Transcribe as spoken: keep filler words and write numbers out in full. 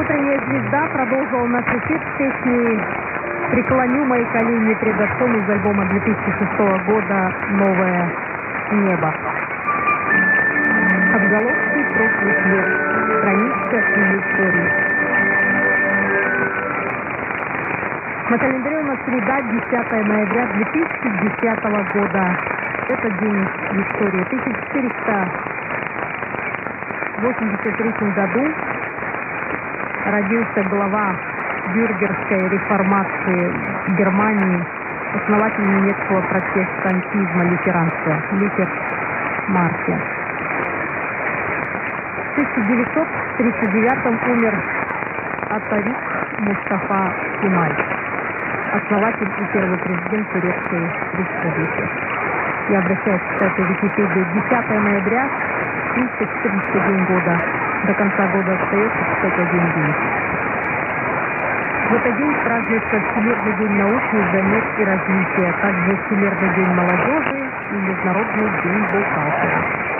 Утренняя звезда продолжила наш эфир с песней «Преклоню мои колени пред отцом» из альбома две тысячи шестого года «Новое небо». Отголоски прошлых лет. Страница из истории. На календаре у нас среда, десятое ноября две тысячи десятого года. Это день в истории. В тысяча четыреста восемьдесят третьем году родился глава бюргерской реформации в Германии, основатель немецкого протестантизма, лютеранства, Лютер Мартин. В тысяча девятьсот тридцать девятом умер Атарик Мустафа Кемаль, основатель и первый президент Турецкой республики. Я обращаюсь, кстати, в Википедию. десятое ноября, триста четырнадцатый день года. До конца года остается пятьдесят один день. В этот день празднуется Всемирный день науки, замер и развития, также Всемирный день молодежи и Международный день бухгалтера.